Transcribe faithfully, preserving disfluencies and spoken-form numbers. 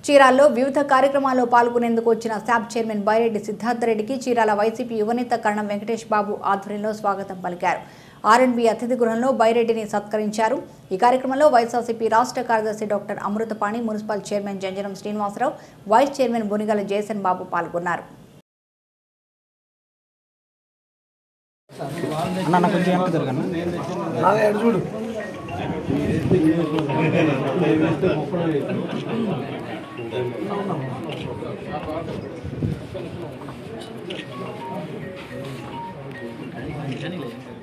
చీరాల్లో వివిధ కార్యక్రమాల్లో పాల్గొనేందుకు వచ్చిన శాప్ చైర్మన్ బైరెడ్డి సిద్ధార్థరెడ్డికి చీరాల వైసీపీ యువనేత కరణం వెంకటేష్ బాబు ఆధ్వర్యంలో స్వాగతం పలికారు. ఆర్ అండ్ బి అతిథి గృహంలో బైరెడ్డిని సత్కరించారు. ఈ కార్యక్రమంలో వైఎస్ఆర్సీపీ రాష్ట్ర కార్యదర్శి doctor Amruthapani, municipal chairman Janjanam Srinivasarao, vice chairman Bunigala Jayasan Babu పాల్గొన్నారు. नहीं